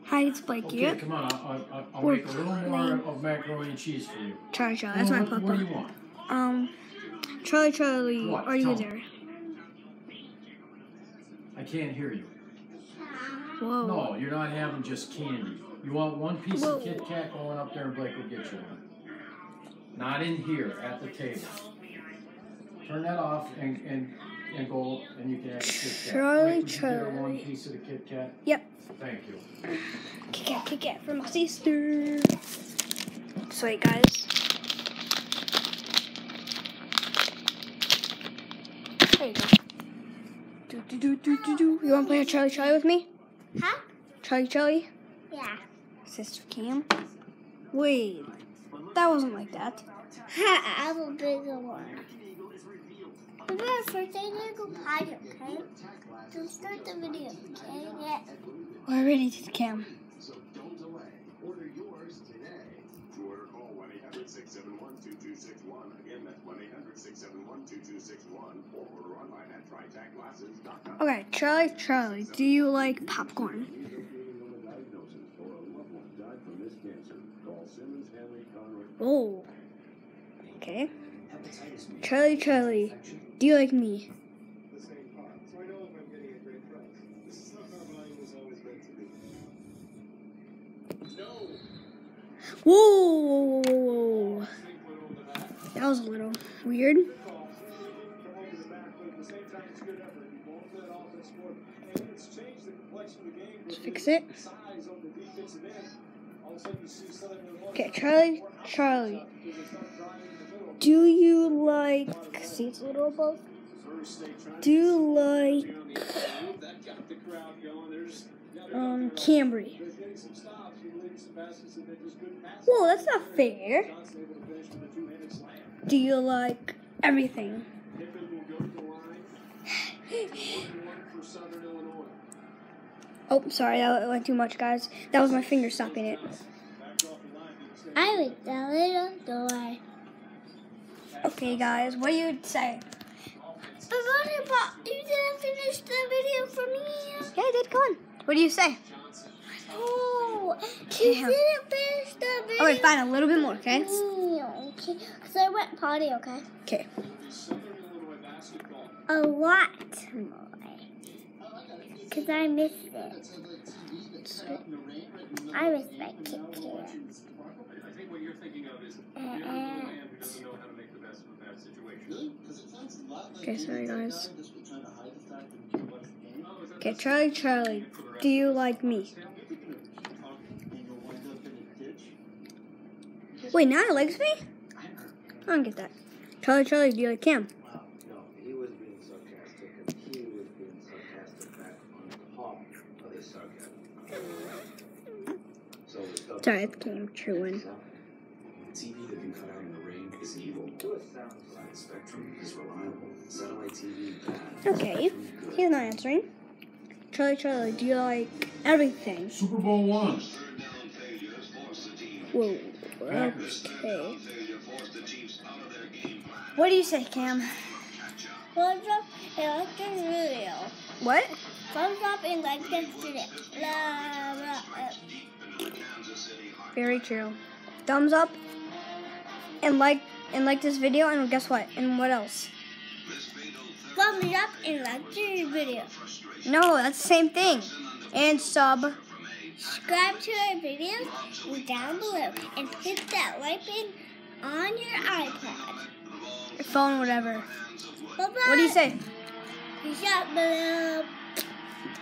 Hi, it's Blake Okay, here. come on. I'll make a little more of macaroni and cheese for you. Charlie, that's my papa. What do you want? Charlie, What? are you Tell there? me. I can't hear you. Whoa. No, you're not having just candy. You want one piece of Kit Kat going up there and Blake will get you one. Not in here, at the table. Turn that off and go, and you can have a Kit Kat. Charlie. Would you get her one piece of the Kit Kat? Yep. Thank you. Kit Kat for my sister. Sweet, guys. There you go. You want to play a Charlie with me? Huh? Charlie? Yeah. Sister Cam? Wait, that wasn't like that. I have a bigger one. Remember, first I need to go potty, okay? Don't start the video, okay? Yeah. We're ready to Cam. So don't delay. Order yours today. To order, call 1-800-671-2261. Again, that's 1-800-671-2261. Or order online at tritacglasses.com. Okay, Charlie, do you like popcorn? Oh. Okay. Charlie, do you like me? Whoa. That was a little weird. Let's fix it. Okay, Charlie. Do you like... See, it's a little above. Do you like... Cambry? Whoa, that's not fair. Do you like everything? Oh, sorry, that went too much, guys. That was my finger stopping it. I like the little door. Okay, guys, what do you say? But what about, you didn't finish the video for me? Yeah, I did. Come on. What do you say? Oh, you didn't finish the video. Okay, fine. A little bit more, okay? Okay, because I went potty, okay? Okay. A lot more. Because I missed it. I miss my Kit Kat. Okay, sorry, guys. Okay, Charlie, do you like me? Wait, now he likes me? I don't get that. Charlie, do you like Cam? No, he was being sarcastic, and he was being sarcastic back on top of his sarcasm. Sorry, it came true in. TV that can cut out in the rain is evil. Side spectrum is reliable. Satellite TV bad. Okay, he's not answering. Charlie, do you like everything? Super Bowl one. Whoa. Okay. What do you say, Cam? Thumbs up and like this video. What? Thumbs up and like this video. Very true. Thumbs up and like this video, and guess what? And what else? Thumbs up and like this video. No, that's the same thing. And subscribe to our videos down below and hit that like button on your iPad. your phone, whatever. Bye-bye. What do you say? Peace out, below.